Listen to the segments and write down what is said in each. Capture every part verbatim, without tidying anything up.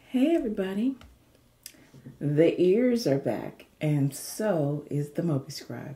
Hey everybody, the ears are back and so is the Moby Scribe.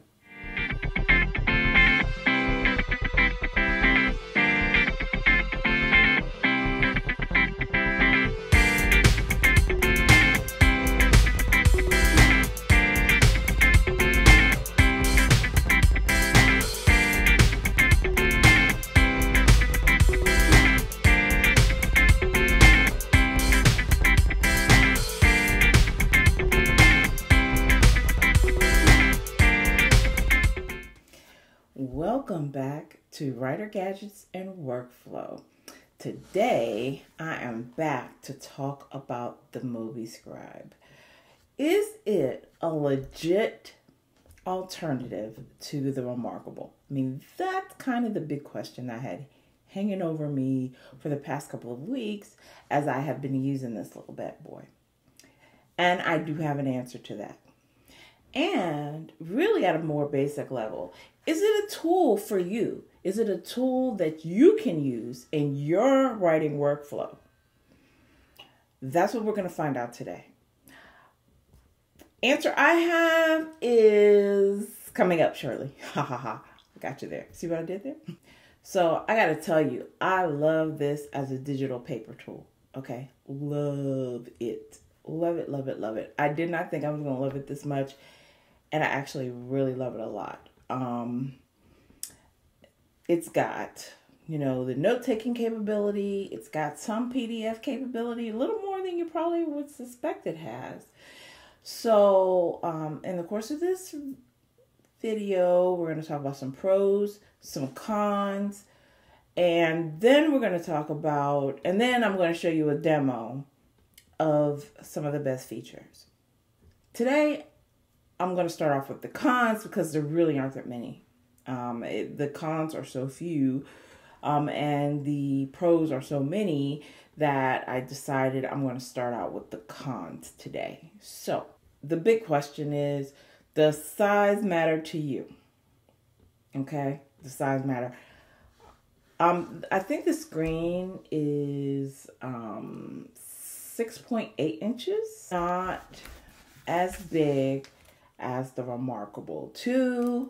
Welcome back to Writer Gadgets and Workflow. Today I am back to talk about the Moby Scribe. Is it a legit alternative to the ReMarkable? I mean, that's kind of the big question I had hanging over me for the past couple of weeks as I have been using this little bad boy. And I do have an answer to that. And really at a more basic level, is it a tool for you? Is it a tool that you can use in your writing workflow? That's what we're going to find out today. Answer I have is coming up shortly. Ha ha ha. I got you there. See what I did there? So I got to tell you, I love this as a digital paper tool. Okay. Love it. Love it, love it, love it. I did not think I was going to love it this much. And I actually really love it a lot. Um, it's got, you know, the note-taking capability. It's got some P D F capability, a little more than you probably would suspect it has. So um, in the course of this video, we're going to talk about some pros, some cons, and then we're going to talk about, and then I'm going to show you a demo of some of the best features. Today, I'm going to start off with the cons because there really aren't that many. Um, it, the cons are so few um, and the pros are so many that I decided I'm going to start out with the cons today. So the big question is, does size matter to you? Okay, the size matter. Um, I think the screen is um, six point eight inches, not as big as the ReMarkable two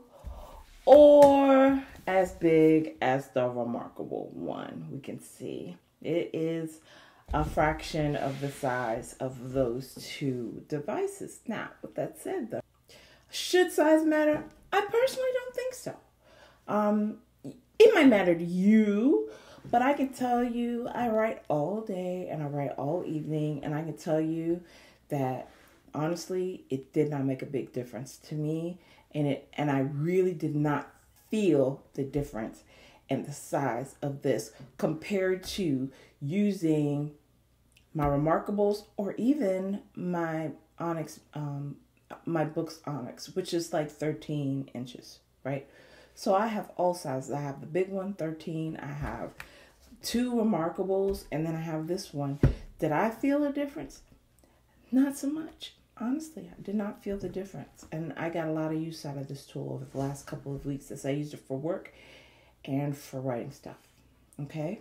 or as big as the ReMarkable one. We can see it is a fraction of the size of those two devices. Now, with that said though, should size matter? I personally don't think so. Um, it might matter to you, but I can tell you I write all day and I write all evening, and I can tell you that honestly, it did not make a big difference to me, and it and I really did not feel the difference in the size of this compared to using my ReMarkables or even my Onyx, um, my Boox Onyx, which is like thirteen inches, right? So I have all sizes. I have the big one, thirteen. I have two ReMarkables, and then I have this one. Did I feel a difference? Not so much. Honestly, I did not feel the difference. And I got a lot of use out of this tool over the last couple of weeks as I used it for work and for writing stuff. Okay?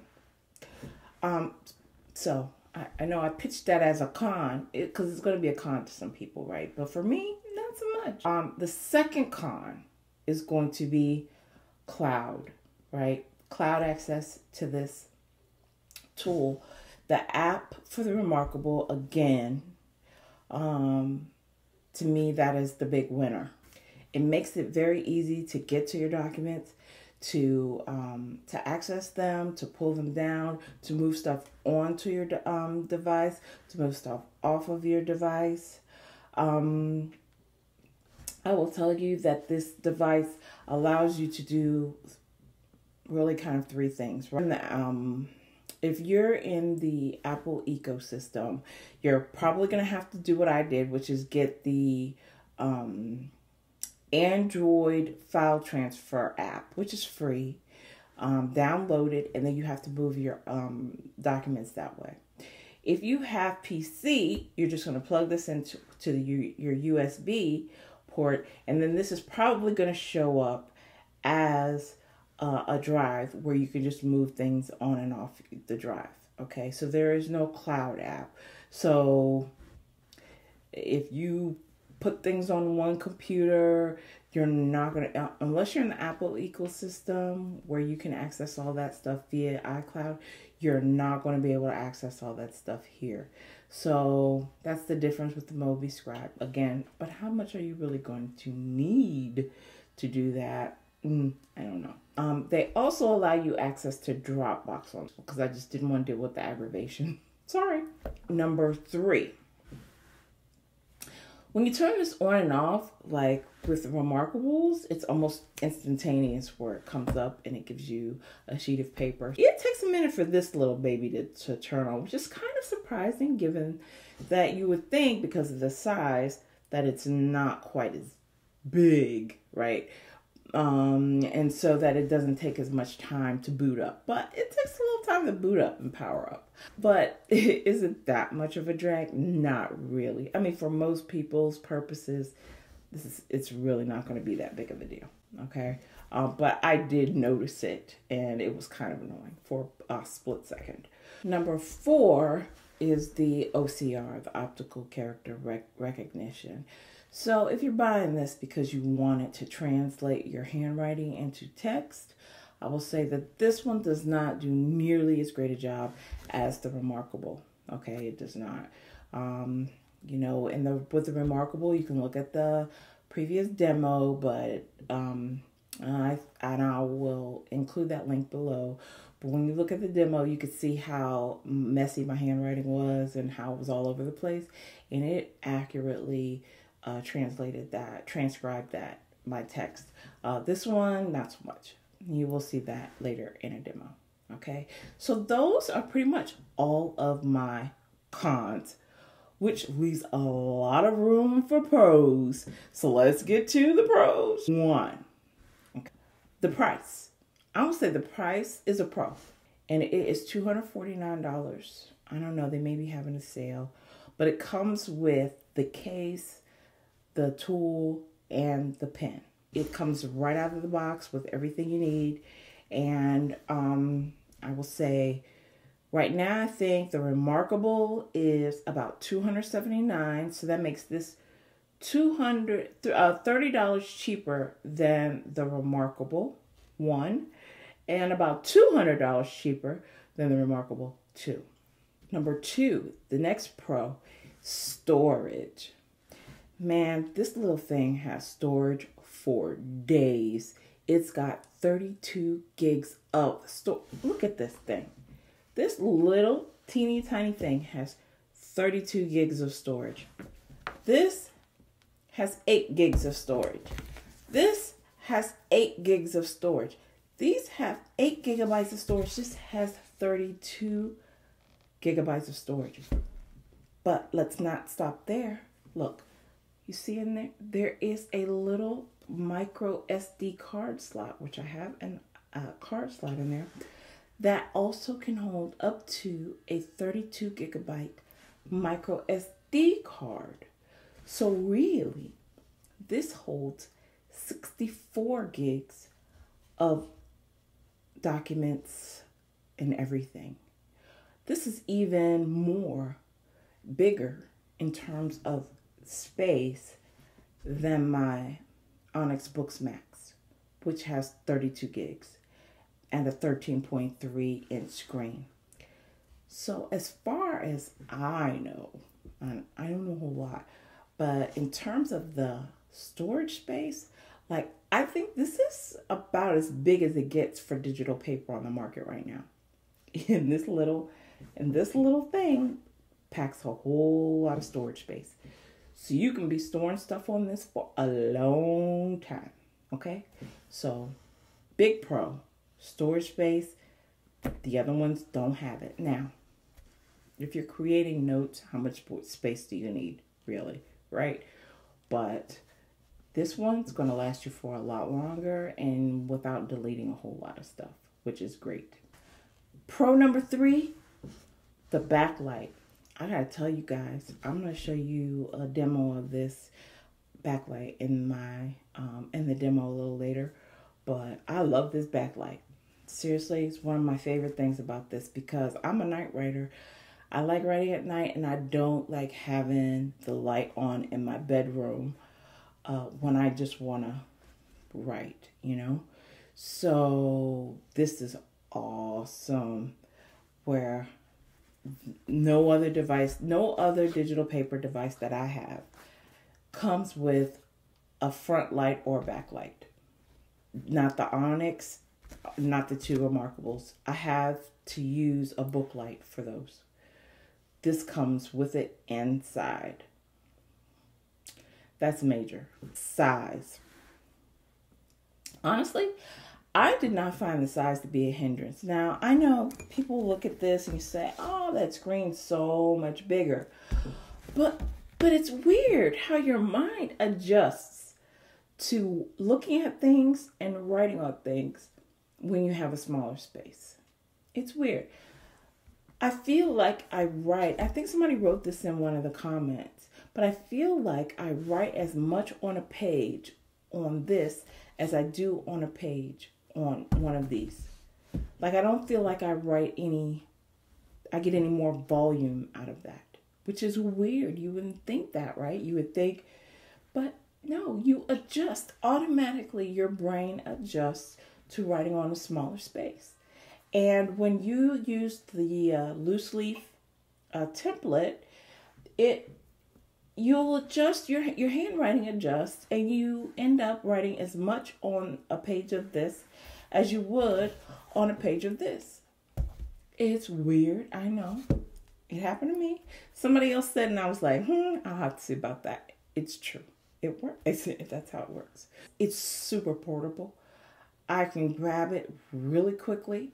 Um, so, I, I know I pitched that as a con, because it, it's going to be a con to some people, right? But for me, not so much. Um, the second con is going to be cloud, right? Cloud access to this tool. The app for the ReMarkable, again, Um, to me, that is the big winner. It makes it very easy to get to your documents, to um, to access them, to pull them down, to move stuff onto your um, device, to move stuff off of your device. Um, I will tell you that this device allows you to do really kind of three things. Right? Um, If you're in the Apple ecosystem, you're probably going to have to do what I did, which is get the um, Android file transfer app, which is free. Um, download it, and then you have to move your um, documents that way. If you have P C, you're just going to plug this into to the, your U S B port, and then this is probably going to show up as Uh, a drive where you can just move things on and off the drive. Okay, so there is no cloud app. So if you put things on one computer, you're not going to, unless you're in the Apple ecosystem where you can access all that stuff via iCloud, you're not going to be able to access all that stuff here. So that's the difference with the MobiScribe. Again, but how much are you really going to need to do that? Mm, I don't know. Um, they also allow you access to Dropbox on because I just didn't want to deal with the aggravation. Sorry. Number three. When you turn this on and off, like with ReMarkables, it's almost instantaneous where it comes up and it gives you a sheet of paper. It takes a minute for this little baby to, to turn on, which is kind of surprising given that you would think because of the size that it's not quite as big, right? Um, and so that it doesn't take as much time to boot up. But it takes a little time to boot up and power up. But is it that much of a drag? Not really. I mean, for most people's purposes, this is it's really not going to be that big of a deal. Okay? Uh, but I did notice it, and it was kind of annoying for a split second. Number four is the O C R, the optical character rec recognition. So if you're buying this because you want it to translate your handwriting into text, I will say that this one does not do nearly as great a job as the ReMarkable. Okay, it does not. Um, you know, in the with the ReMarkable, you can look at the previous demo, but um, I and I will include that link below. But when you look at the demo, you can see how messy my handwriting was and how it was all over the place, and it accurately Uh, translated that, transcribed that, my text. Uh, this one, not so much. You will see that later in a demo. Okay, so those are pretty much all of my cons, which leaves a lot of room for pros. So let's get to the pros. One, okay. The price. I would say the price is a pro, and it is two hundred forty-nine dollars. I don't know, they may be having a sale, but it comes with the case, the tool, and the pen. It comes right out of the box with everything you need. And um, I will say right now, I think the ReMarkable is about two hundred seventy-nine dollars. So that makes this two hundred, uh, thirty dollars cheaper than the ReMarkable one, and about two hundred dollars cheaper than the ReMarkable two. Number two, the next pro, storage. Man, this little thing has storage for days. It's got thirty-two gigs of storage. Look at this thing. This little teeny tiny thing has thirty-two gigs of storage. This has eight gigs of storage. This has eight gigs of storage. These have eight gigabytes of storage. This has thirty-two gigabytes of storage. But let's not stop there. Look. You see in there, there is a little micro S D card slot, which I have a uh, card slot in there, that also can hold up to a thirty-two gigabyte micro S D card. So really, this holds sixty-four gigs of documents and everything. This is even more bigger in terms of space than my Onyx Boox Max, which has thirty-two gigs and a thirteen point three inch screen. So as far as I know, and I don't know a whole lot, but in terms of the storage space, like I think this is about as big as it gets for digital paper on the market right now. In this little, and this little thing packs a whole lot of storage space. So you can be storing stuff on this for a long time, okay? So, big pro, storage space. The other ones don't have it. Now, if you're creating notes, how much space do you need, really, right? But this one's going to last you for a lot longer and without deleting a whole lot of stuff, which is great. Pro number three, the backlight. I gotta tell you guys, I'm gonna show you a demo of this backlight in my um, in the demo a little later, but I love this backlight. Seriously, it's one of my favorite things about this because I'm a night writer. I like writing at night, and I don't like having the light on in my bedroom uh, when I just want to write, you know? So this is awesome, where no other device, no other digital paper device that I have comes with a front light or backlight. Not the Onyx, not the two ReMarkables. I have to use a book light for those. This comes with it inside. That's major. Size. Honestly, I did not find the size to be a hindrance. Now, I know people look at this and say, oh, that screen's so much bigger. But, but it's weird how your mind adjusts to looking at things and writing on things when you have a smaller space. It's weird. I feel like I write, I think somebody wrote this in one of the comments, but I feel like I write as much on a page on this as I do on a page on one of these. Like, I don't feel like I write any, I get any more volume out of that, which is weird. You wouldn't think that, right? You would think, but no, you adjust. Automatically, your brain adjusts to writing on a smaller space. And when you use the uh, loose leaf uh, template, it you'll adjust, your, your handwriting adjusts, and you end up writing as much on a page of this as you would on a page of this. It's weird, I know. It happened to me. Somebody else said, and I was like, hmm, I'll have to see about that. It's true. It works. If that's how it works. It's super portable. I can grab it really quickly.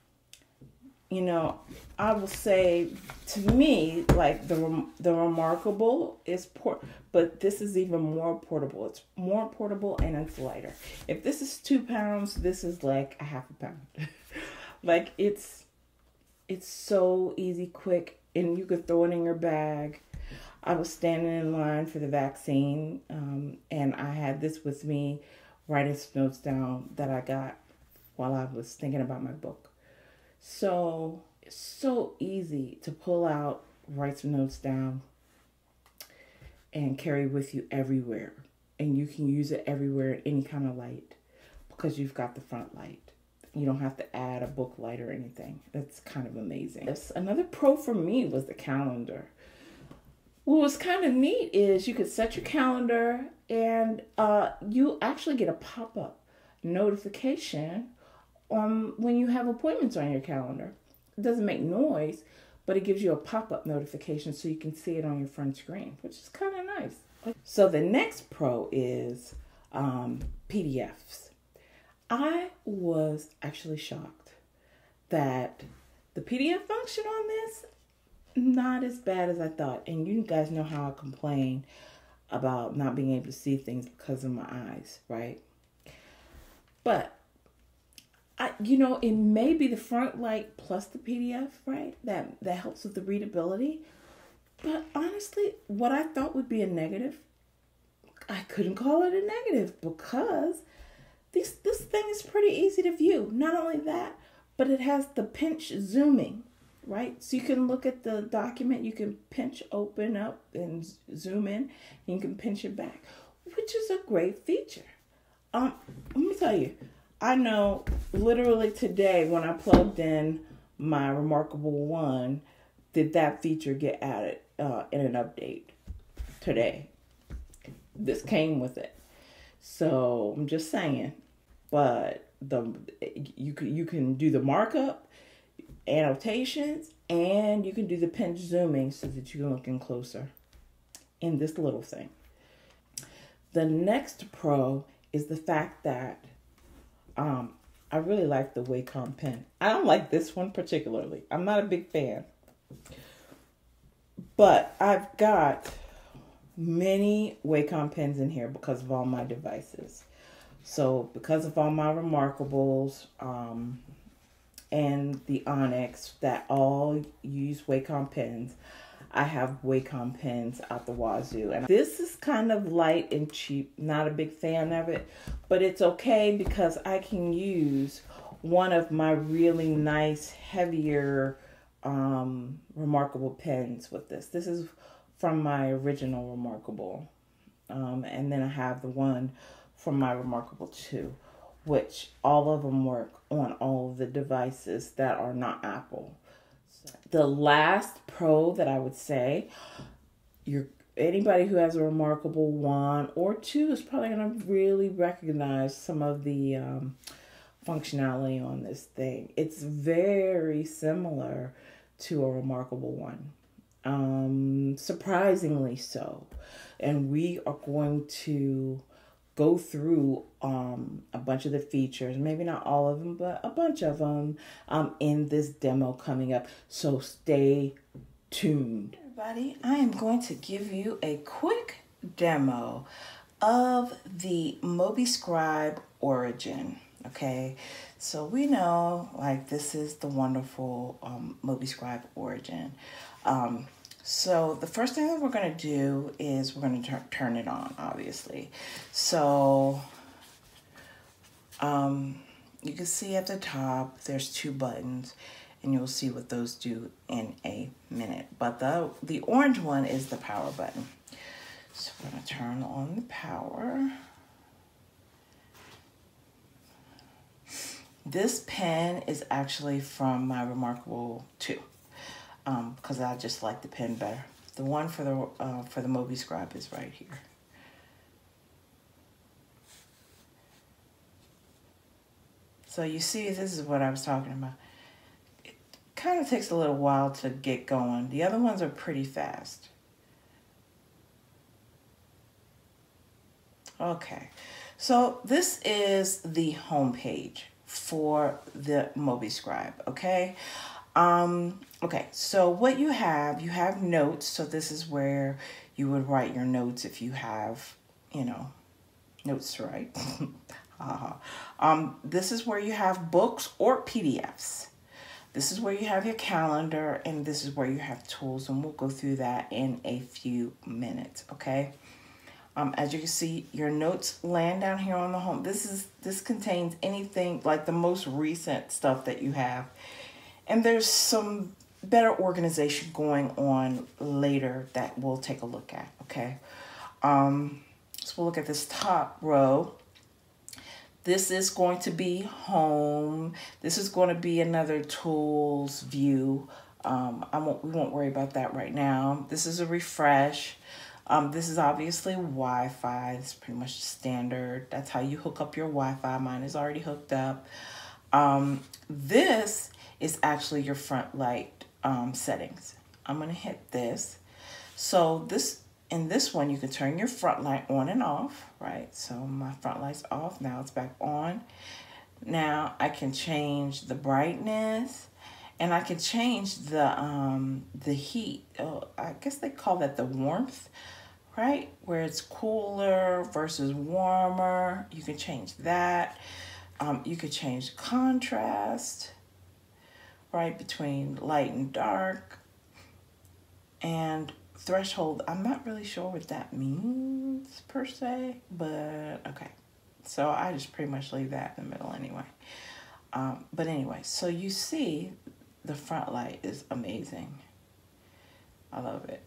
You know, I will say, to me, like the the ReMarkable is port, but this is even more portable. It's more portable and it's lighter. If this is two pounds, this is like a half a pound. Like it's it's so easy, quick, and you could throw it in your bag. I was standing in line for the vaccine, um, and I had this with me, writing some notes down that I got while I was thinking about my book. So it's so easy to pull out, write some notes down, and carry with you everywhere. And you can use it everywhere in any kind of light because you've got the front light. You don't have to add a book light or anything. That's kind of amazing. Yes, another pro for me was the calendar. What was kind of neat is you could set your calendar and uh, you actually get a pop-up notification Um, when you have appointments on your calendar. It doesn't make noise, but it gives you a pop-up notification so you can see it on your front screen, which is kind of nice. So the next pro is um, P D Fs. I was actually shocked that the P D F function on this, not as bad as I thought. And you guys know how I complain about not being able to see things because of my eyes, right? But I, you know, it may be the front light plus the P D F, right? That that helps with the readability. But honestly, what I thought would be a negative, I couldn't call it a negative because this this thing is pretty easy to view. Not only that, but it has the pinch zooming, right? So you can look at the document, you can pinch open up and zoom in, and you can pinch it back, which is a great feature. Um, let me tell you. I know literally today when I plugged in my ReMarkable one, did that feature get added uh, in an update today. This came with it. So I'm just saying, but the you can, you can do the markup, annotations, and you can do the pinch zooming so that you can look in closer in this little thing. The next pro is the fact that Um, I really like the Wacom pen. I don't like this one particularly. I'm not a big fan. But I've got many Wacom pens in here because of all my devices. So because of all my ReMarkables um, and the Onyx that all use Wacom pens, I have Wacom pens out the wazoo. And this is kind of light and cheap. Not a big fan of it. But it's okay because I can use one of my really nice, heavier, um, ReMarkable pens with this. This is from my original ReMarkable. Um, and then I have the one from my ReMarkable two, which all of them work on all of the devices that are not Apple. So the last pro that I would say, you're anybody who has a ReMarkable one or two is probably going to really recognize some of the um, functionality on this thing. It's very similar to a ReMarkable one, um, surprisingly so. And we are going to go through um, a bunch of the features, maybe not all of them, but a bunch of them um, in this demo coming up. So stay tuned. Everybody, I am going to give you a quick demo of the MobiScribe Origin. Okay, so we know like this is the wonderful um, MobiScribe Origin. Um, so the first thing that we're going to do is we're going to turn it on, obviously. So um, you can see at the top there's two buttons, and you'll see what those do in a minute. But the, the orange one is the power button. So we're going to turn on the power. This pen is actually from my ReMarkable two, um, because I just like the pen better. The one for the uh, for the MobiScribe is right here. So you see, this is what I was talking about. It kind of takes a little while to get going. The other ones are pretty fast. Okay, so this is the home page for the MobiScribe, okay? Um, okay, so what you have, you have notes. So this is where you would write your notes if you have, you know, notes to write. uh-huh. um, this is where you have books or P D Fs. This is where you have your calendar, and this is where you have tools, and we'll go through that in a few minutes, okay? Um, as you can see, your notes land down here on the home. This is this contains anything like the most recent stuff that you have. And there's some better organization going on later that we'll take a look at, okay? Um, so we'll look at this top row. This is going to be home. This is going to be another tools view. Um, I won't, we won't worry about that right now. This is a refresh. Um, this is obviously Wi-Fi. It's pretty much standard. That's how you hook up your Wi-Fi. Mine is already hooked up. Um, this is actually your front light um, settings. I'm going to hit this. So this in this one, you can turn your front light on and off, right? So my front light's off. Now it's back on. Now I can change the brightness. And I can change the um, the heat. Oh, I guess they call that the warmth, right? Where it's cooler versus warmer. You can change that. Um, you could change contrast, right, between light and dark. And threshold, I'm not really sure what that means per se, but okay. So I just pretty much leave that in the middle anyway. Um, but anyway, so you see, the front light is amazing. I love it.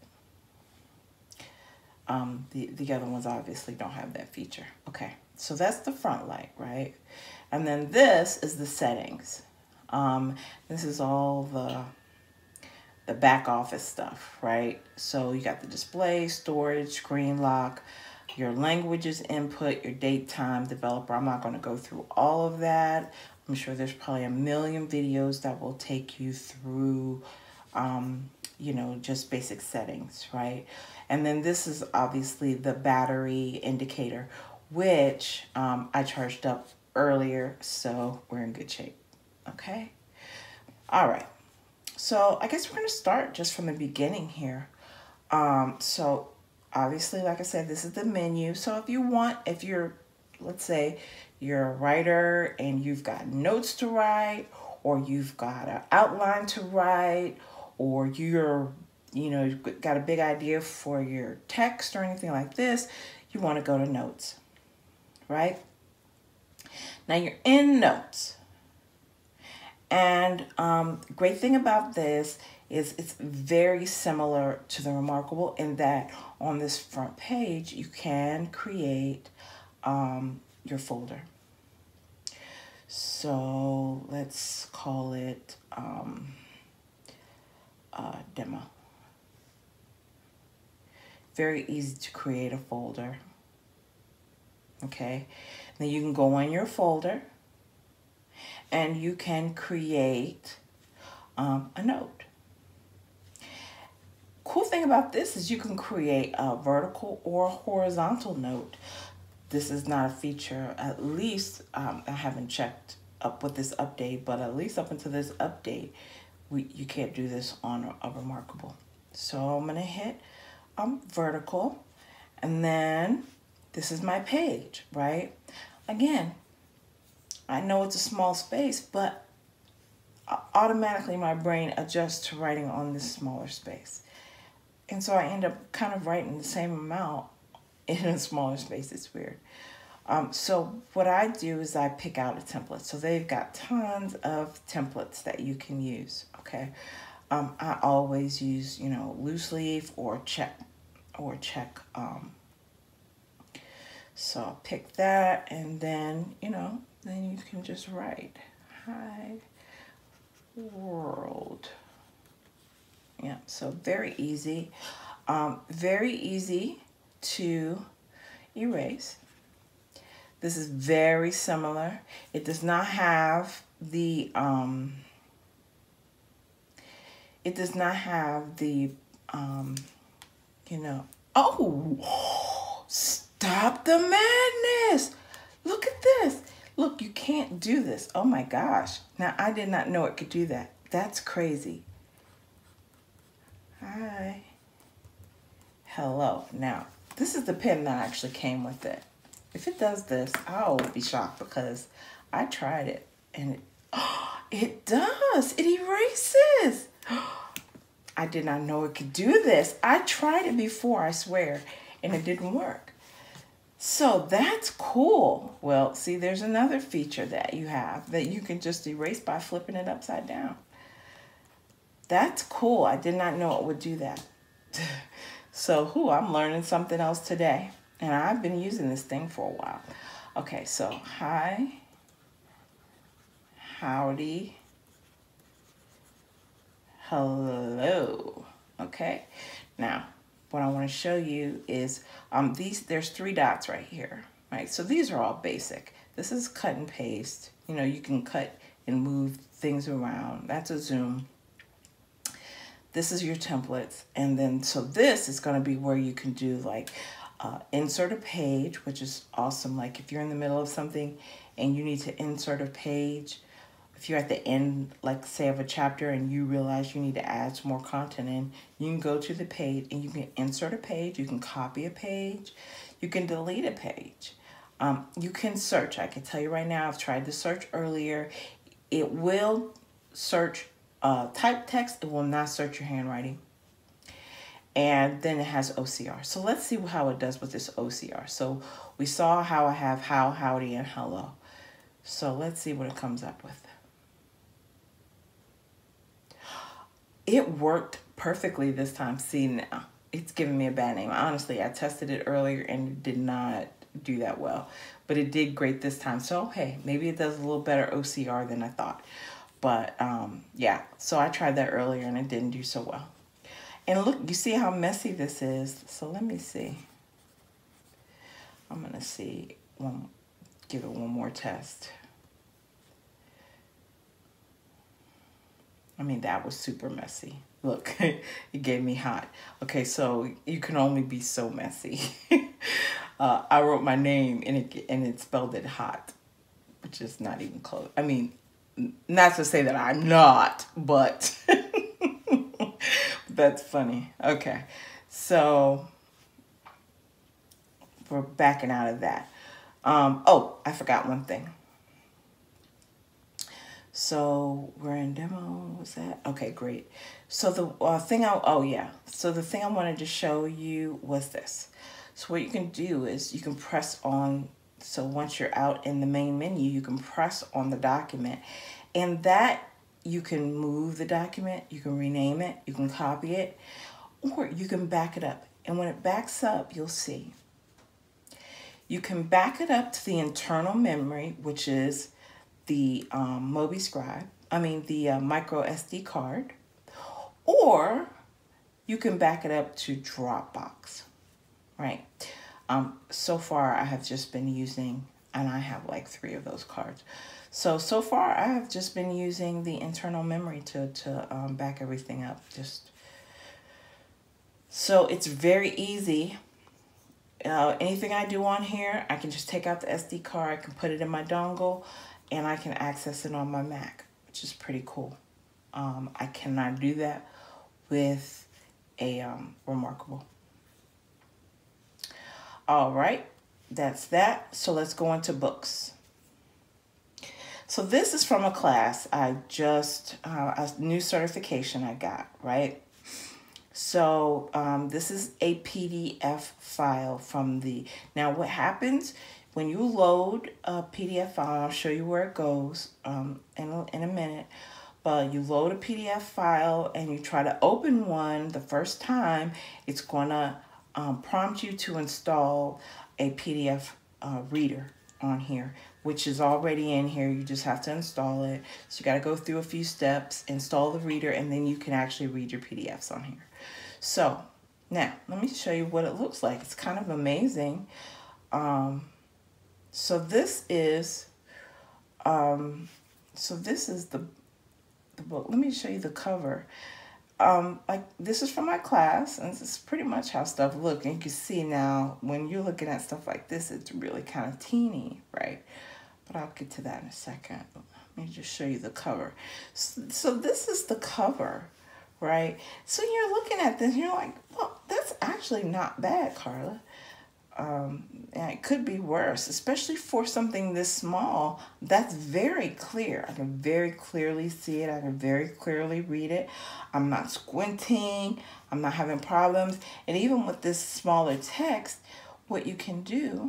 Um, the, the other ones obviously don't have that feature. Okay, so that's the front light, right? And then this is the settings. Um, this is all the, the back office stuff, right? So you got the display, storage, screen lock, your languages input, your date, time, developer. I'm not going to go through all of that. I'm sure there's probably a million videos that will take you through, um, you know, just basic settings, right? And then this is obviously the battery indicator, which um, I charged up earlier, so we're in good shape, okay? All right, so I guess we're gonna start just from the beginning here. Um, so obviously, like I said, this is the menu. So if you want, if you're, let's say, you're a writer and you've got notes to write, or you've got an outline to write, or you're, you know, you've got a big idea for your text or anything like this, you want to go to notes, right? Now you're in notes. And um, great thing about this is it's very similar to the ReMarkable in that on this front page, you can create um, your folder. So let's call it um, uh, demo. Very easy to create a folder. Okay, then you can go on your folder and you can create um, a note. Cool thing about this is you can create a vertical or a horizontal note. This is not a feature, at least um, I haven't checked up with this update, but at least up until this update, we you can't do this on a, a ReMarkable. So I'm gonna hit um, vertical, and then this is my page, right? Again, I know it's a small space, but automatically my brain adjusts to writing on this smaller space. And so I end up kind of writing the same amount in a smaller space. It's weird. Um, so what I do is I pick out a template. So they've got tons of templates that you can use, okay? Um, I always use, you know, loose leaf or check, or check. Um, so I'll pick that, and then, you know, then you can just write, hi, world. Yeah, so very easy. Um, very easy to erase. This is very similar. It does not have the, um, it does not have the, um, you know, oh, stop the madness. Look at this. Look, you can't do this. Oh my gosh. Now, I did not know it could do that. That's crazy. Hi. Hello. Now, this is the pen that actually came with it. If it does this, I'll be shocked because I tried it and it, oh, it does. It erases. I did not know it could do this. I tried it before, I swear, and it didn't work. So that's cool. Well, see, there's another feature that you have that you can just erase by flipping it upside down. That's cool. I did not know it would do that. So, who I'm learning something else today. And I've been using this thing for a while. Okay, so hi, howdy, hello. Okay, now what I want to show you is um these. There's three dots right here, right? So these are all basic. This is cut and paste. You know, you can cut and move things around. That's a zoom. This is your templates, and then so this is going to be where you can do like uh, insert a page, which is awesome. Like if you're in the middle of something and you need to insert a page, if you're at the end, like say of a chapter, and you realize you need to add some more content in, you can go to the page and you can insert a page. You can copy a page. You can delete a page. Um, you can search. I can tell you right now, I've tried to search earlier. It will search Uh, type text. It will not search your handwriting. And then it has O C R. So let's see how it does with this O C R. So we saw how I have how, howdy, and hello. So let's see what it comes up with. It worked perfectly this time. See now, it's giving me a bad name. Honestly, I tested it earlier and it did not do that well. But it did great this time. So hey, maybe it does a little better O C R than I thought. But um, yeah, so I tried that earlier and it didn't do so well. And look, you see how messy this is. So let me see. I'm gonna see, one, give it one more test. I mean, that was super messy. Look, it gave me hot. Okay, so you can only be so messy. uh, I wrote my name and it, and it spelled it hot, which is not even close. I mean, not to say that I'm not, but that's funny. Okay, so we're backing out of that. Um, oh, I forgot one thing. So we're in demo, what's that? Okay, great. So the uh, thing I, oh yeah, so the thing I wanted to show you was this. So what you can do is you can press on, so once you're out in the main menu, you can press on the document, and that you can move the document, you can rename it, you can copy it, or you can back it up. And when it backs up, you'll see. You can back it up to the internal memory, which is the um, Mobi Scribe, I mean the uh, micro S D card, or you can back it up to Dropbox, right? Um, so far, I have just been using, and I have like three of those cards. So, so far, I have just been using the internal memory to, to um, back everything up. Just So it's very easy. Uh, anything I do on here, I can just take out the S D card, I can put it in my dongle, and I can access it on my Mac, which is pretty cool. Um, I cannot do that with a um, ReMarkable. All right, that's that. So let's go into Boox. So this is from a class I just, uh, a new certification I got, right? So um, this is a P D F file from the, now what happens when you load a P D F file, I'll show you where it goes um, in, a, in a minute, but you load a P D F file and you try to open one the first time, it's gonna um, prompt you to install a P D F uh, reader on here, which is already in here. You just have to install it. So you got to go through a few steps, install the reader, and then you can actually read your P D Fs on here. So now let me show you what it looks like. It's kind of amazing. Um, so this is, um, so this is the, the book. Let me show you the cover. Um, like this is from my class, and this is pretty much how stuff looks. And you can see now when you're looking at stuff like this, it's really kind of teeny, right? But I'll get to that in a second. Let me just show you the cover. So, so this is the cover, right? So you're looking at this, and you're like, well, that's actually not bad, Carla. Um, and it could be worse, especially for something this small. That's very clear. I can very clearly see it. I can very clearly read it. I'm not squinting. I'm not having problems. And even with this smaller text, what you can do,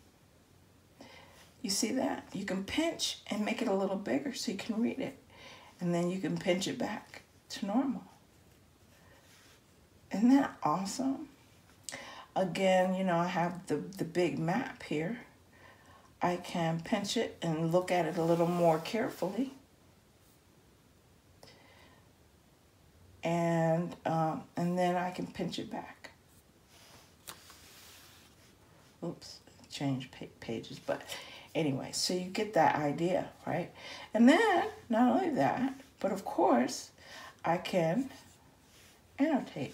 you see that? You can pinch and make it a little bigger so you can read it. And then you can pinch it back to normal. Isn't that awesome? Again, you know, I have the, the big map here. I can pinch it and look at it a little more carefully. And, um, and then I can pinch it back. Oops, change pages. But anyway, so you get that idea, right? And then, not only that, but of course, I can annotate.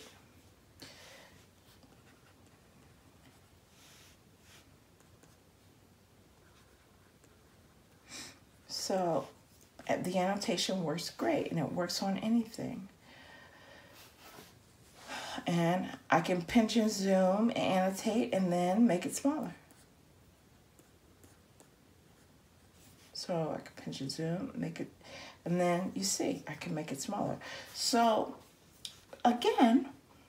So the annotation works great, and it works on anything. And I can pinch and zoom, annotate, and then make it smaller. So I can pinch and zoom, make it, and then you see, I can make it smaller. So again,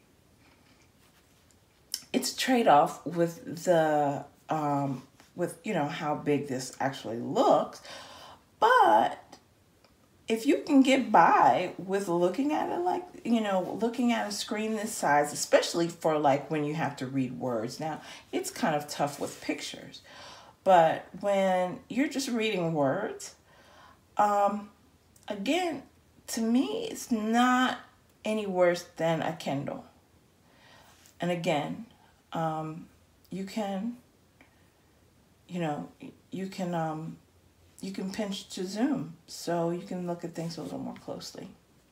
it's trade-off with the, um, with, you know, how big this actually looks. But if you can get by with looking at it like, you know, looking at a screen this size, especially for like when you have to read words. Now, it's kind of tough with pictures. But when you're just reading words, um, again, to me, it's not any worse than a Kindle. And again, um, you can, you know, you can... Um, you can pinch to zoom, so you can look at things a little more closely.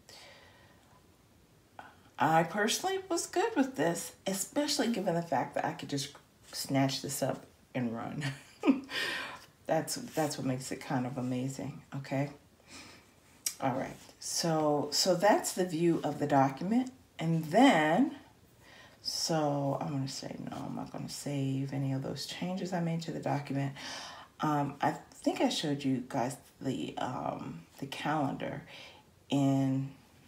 I personally was good with this, especially given the fact that I could just snatch this up and run. that's that's what makes it kind of amazing, okay? All right, so so that's the view of the document. And then, so I'm gonna say, no, I'm not gonna save any of those changes I made to the document. Um, I think I showed you guys the um, the calendar in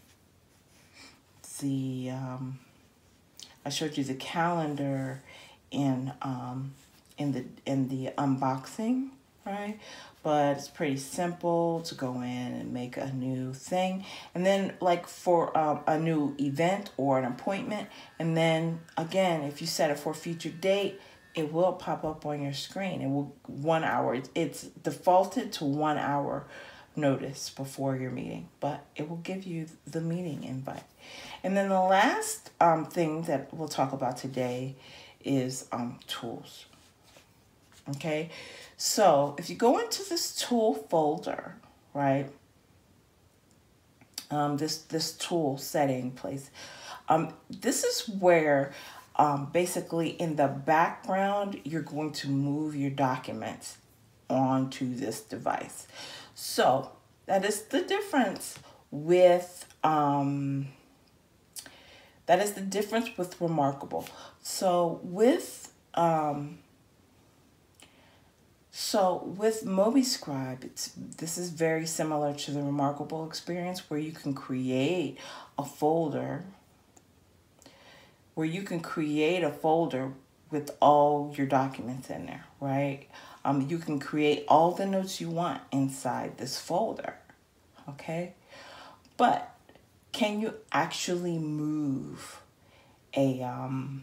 the um, I showed you the calendar in um, in the in the unboxing right? But it's pretty simple to go in and make a new thing. And then like for um, a new event or an appointment. And then again, if you set it for a future date, it will pop up on your screen. It will one hour. It's defaulted to one hour notice before your meeting, but it will give you the meeting invite. And then the last um, thing that we'll talk about today is um, tools. Okay, so if you go into this tool folder, right, um, this this tool setting place, um, this is where um, basically in the background you're going to move your documents onto this device. So that is the difference with um, that is the difference with ReMarkable. So with um, So with MobiScribe, it's, this is very similar to the ReMarkable experience where you can create a folder, where you can create a folder with all your documents in there, right? Um, you can create all the notes you want inside this folder, okay? But can you actually move a, um,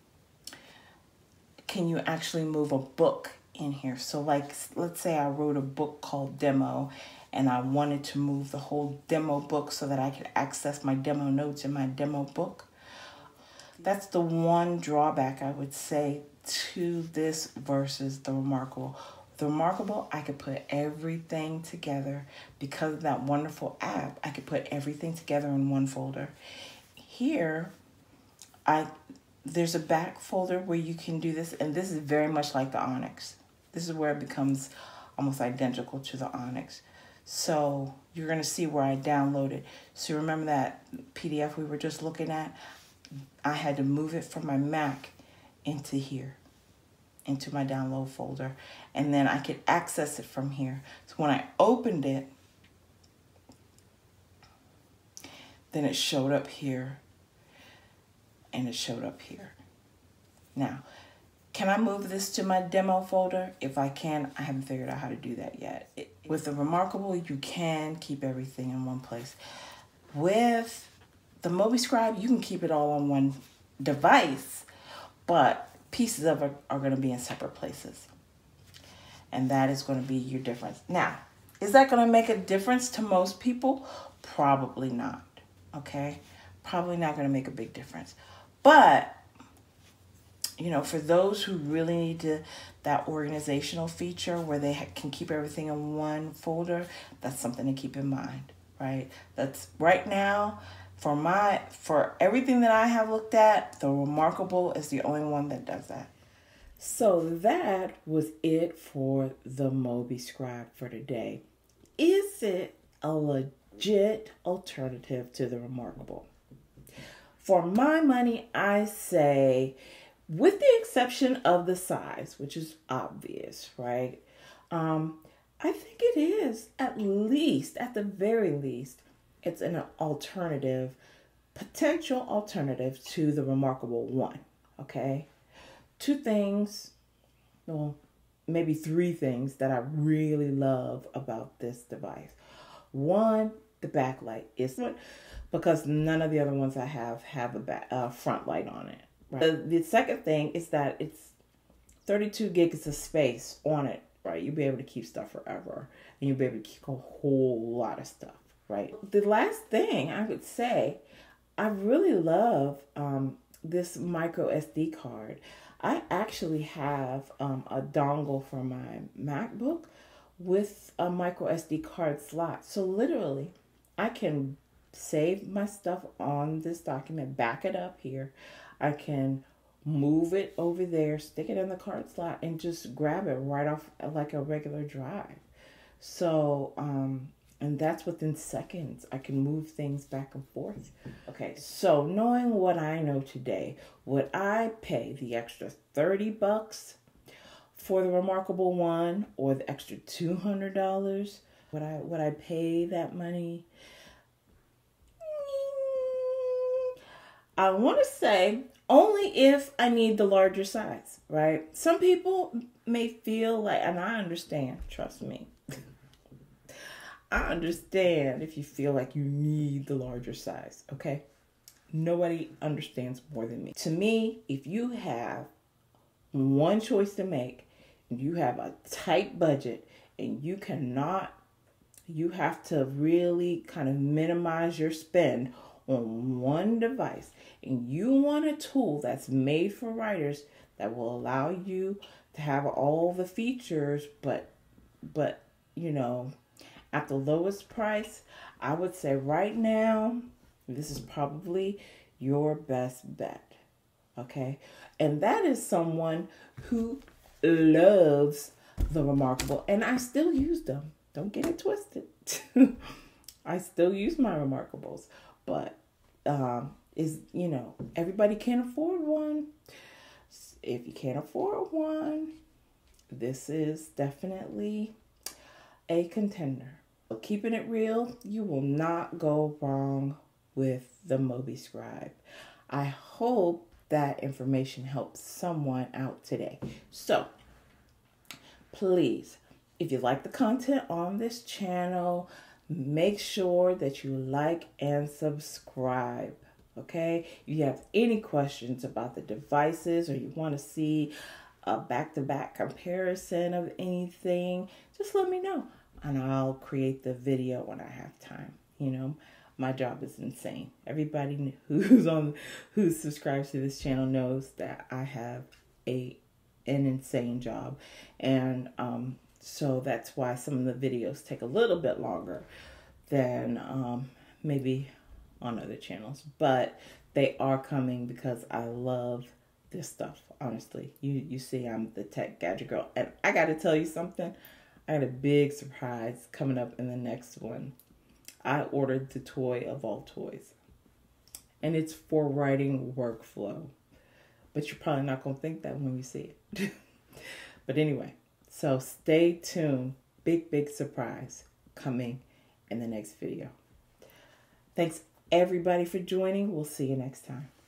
can you actually move a book in here? So like, let's say I wrote a book called Demo and I wanted to move the whole demo book so that I could access my demo notes in my demo book. That's the one drawback I would say to this versus the ReMarkable. The ReMarkable, I could put everything together because of that wonderful app. I could put everything together in one folder. Here, I there's a back folder where you can do this, and this is very much like the Onyx. This is where it becomes almost identical to the Onyx. So you're going to see where I downloaded. So remember that P D F we were just looking at? I had to move it from my Mac into here, into my download folder. And then I could access it from here. So when I opened it, then it showed up here. And it showed up here. Now, can I move this to my demo folder? If I can, I haven't figured out how to do that yet. It, with the ReMarkable, you can keep everything in one place. With the MobiScribe, you can keep it all on one device, but pieces of it are going to be in separate places. And that is going to be your difference. Now, is that going to make a difference to most people? Probably not, okay? Probably not going to make a big difference. But, you know, for those who really need to, that organizational feature where they ha can keep everything in one folder, that's something to keep in mind, right? That's right now, for my, for everything that I have looked at, the ReMarkable is the only one that does that. So that was it for the MobiScribe for today. Is it a legit alternative to the ReMarkable? For my money, I say, with the exception of the size, which is obvious, right? Um, I think it is, at least, at the very least, it's an alternative, potential alternative to the ReMarkable one, okay? Two things, well, maybe three things that I really love about this device. One, the backlight is one, because none of the other ones I have have a back, uh, front light on it. Right? The, the second thing is that it's thirty-two gigs of space on it, right? You'll be able to keep stuff forever, and you'll be able to keep a whole lot of stuff, right? The last thing I would say, I really love um, this micro S D card. I actually have um, a dongle for my MacBook with a micro S D card slot. So literally, I can save my stuff on this document, back it up here. I can move it over there, stick it in the card slot, and just grab it right off like a regular drive. So, um, and that's within seconds. I can move things back and forth. Okay, so knowing what I know today, would I pay the extra thirty bucks for the ReMarkable one or the extra two hundred dollars? Would I, would I pay that money? I want to say Only if I need the larger size, right? Some people may feel like, and I understand, trust me. I understand if you feel like you need the larger size, okay? Nobody understands more than me. To me, if you have one choice to make, and you have a tight budget, and you cannot, you have to really kind of minimize your spend on one device, and you want a tool that's made for writers that will allow you to have all the features, but, but, you know, at the lowest price, I would say right now, this is probably your best bet, okay? And that is someone who loves the ReMarkable, and I still use them. Don't get it twisted. I still use my ReMarkables, but um, is you know, everybody can't afford one. If you can't afford one, this is definitely a contender. But keeping it real, you will not go wrong with the Mobi Scribe. I hope that information helps someone out today. So, please, if you like the content on this channel, make sure that you like and subscribe, okay? If you have any questions about the devices, or you want to see a back-to-back comparison of anything, just let me know, and I'll create the video when I have time. You know, my job is insane. Everybody who's on, who subscribes to this channel knows that I have a an insane job, and um, so that's why some of the videos take a little bit longer than um, maybe on other channels, but they are coming because I love this stuff. Honestly, you you see, I'm the tech gadget girl, and I got to tell you something. I had a big surprise coming up in the next one. I ordered the toy of all toys, and it's for writing workflow, but you're probably not going to think that when you see it. But anyway, so stay tuned. Big, big surprise coming in the next video. Thanks everybody for joining. We'll see you next time.